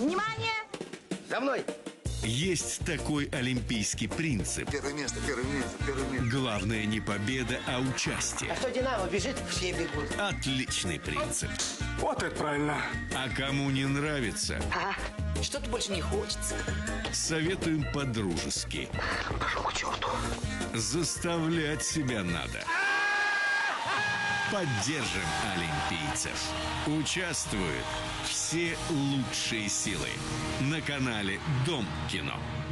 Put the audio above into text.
Внимание! За мной! Есть такой олимпийский принцип. Первое место, первое место, первое место. Главное не победа, а участие. А что Динамо бежит, все бегут. Отличный принцип. Вот это правильно. А кому не нравится, Ага, что-то больше не хочется. советуем по-дружески. Пошел к черту. Заставлять себя надо. Поддержим олимпийцев. Участвуют все лучшие силы на канале Дом кино.